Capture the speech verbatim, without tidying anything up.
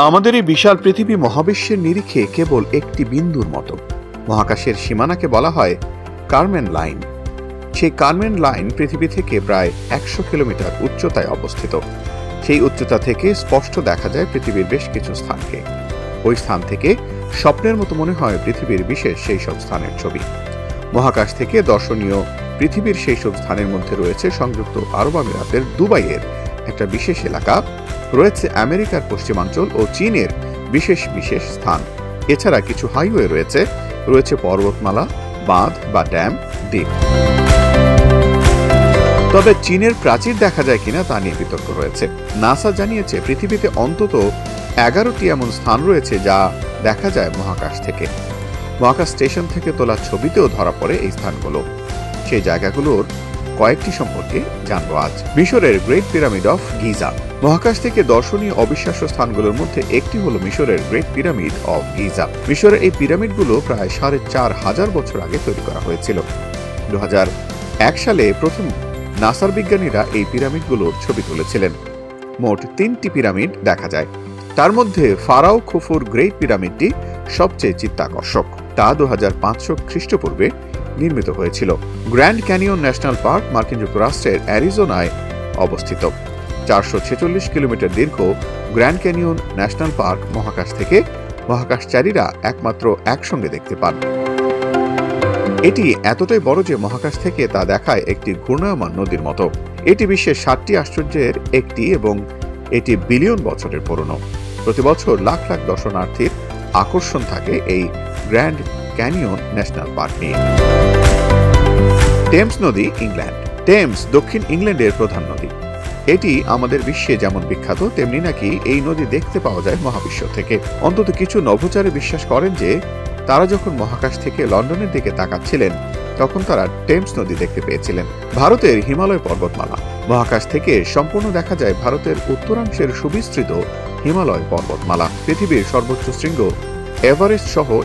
আমাদের এই বিশাল পৃথিবী মহাবিশ্বের নিরিখে কেবল একটি বিন্দুর মতো। মহাকাশের সীমানাকে বলা হয় কারমেন লাইন। সেই কারমেন লাইন পৃথিবী থেকে প্রায় একশো কিলোমিটার উচ্চতায় অবস্থিত। সেই উচ্চতা থেকে স্পষ্ট দেখা যায় পৃথিবীর বেশ কিছু স্থানকে। ওই স্থান থেকে স্বপ্নের মতো মনে হয় পৃথিবীর বিশেষ সেই সব স্থানের ছবি। মহাকাশ থেকে দর্শনীয় পৃথিবীর সেই সব স্থানের মধ্যে রয়েছে সংযুক্ত আরব আমিরাতের দুবাইয়ের একটা বিশেষ এলাকা, রয়েছে আমেরিকার পশ্চিমাঞ্চল ও চীনের বিশেষ বিশেষ স্থান। এছাড়া কিছু হাইওয়ে রয়েছে, রয়েছে পর্বতমালা, বাঁধ বা ড্যাম, দ্বীপ। তবে চীনের প্রাচীর দেখা যায় কিনা তা নিয়ে বিতর্ক রয়েছে। নাসা জানিয়েছে পৃথিবীতে অন্তত এগারোটি এমন স্থান রয়েছে যা দেখা যায় মহাকাশ থেকে। মহাকাশ স্টেশন থেকে তোলা ছবিতেও ধরা পড়ে এই স্থানগুলো। সেই জায়গাগুলোর কয়েকটি সম্পর্কে জানবো আজ। মিশরের গ্রেট পিরামিড অফ গিজা। মহাকাশ থেকে দর্শনীয় অবিশ্বাস্য স্থানগুলোর মধ্যে একটি হলো মিশরের গ্রেট পিরামিড অফ গিজা। মিশরের এই পিরামিডগুলো প্রায় সাড়ে চার হাজার বছর আগে তৈরি করা হয়েছিল। দু হাজার এক সালে প্রথম নাসার বিজ্ঞানীরা এই পিরামিডগুলোর ছবি তুলেছিলেন। মোট তিনটি পিরামিড দেখা যায়। তার মধ্যে ফারাও খুফুর গ্রেট পিরামিডটি সবচেয়ে চিত্তাকর্ষক। তা দু হাজার পাঁচশো খ্রিস্টপূর্বে নির্মিত হয়েছিল। গ্র্যান্ড ক্যানিয়ন ন্যাশনাল পার্ক মার্কিন যুক্তরাষ্ট্রের অ্যারিজোনায় অবস্থিত। চারশো ছেচল্লিশ কিলোমিটার দীর্ঘ গ্র্যান্ড ক্যানিয়ন ন্যাশনাল পার্ক মহাকাশ থেকে মহাকাশচারীরা একমাত্র একসঙ্গে দেখতে পান। এটি এতটাই বড় যে মহাকাশ থেকে তা দেখায় একটি ঘূর্ণায়মান নদীর মতো। এটি বিশ্বের ষাটটি আশ্চর্যের একটি এবং এটি বিলিয়ন বছরের পুরনো। প্রতি বছর লাখ লাখ দর্শনার্থীর আকর্ষণ থাকে এই গ্র্যান্ড ক্যানিয়ন ন্যাশনাল পার্ক নিয়ে। টেমস নদী, ইংল্যান্ড। টেমস দক্ষিণ ইংল্যান্ডের প্রধান নদী। এটি আমাদের বিশ্বে যেমন বিখ্যাত, তেমনি নাকি এই নদী দেখতে পাওয়া যায় মহাবিশ্ব থেকে। অন্তত কিছু নভোচারী বিশ্বাস করেন যে তারা যখন মহাকাশ থেকে লন্ডনের দিকে তাকাচ্ছিলেন তখন তারা টেমস নদী দেখতে পেয়েছিলেন। ভারতের হিমালয় পর্বতমালা। মহাকাশ থেকে সম্পূর্ণ দেখা যায় ভারতের উত্তরাংশের সুবিস্তৃত হিমালয় পর্বতমালা। পৃথিবীর সর্বোচ্চ শৃঙ্গ এভারেস্ট সহ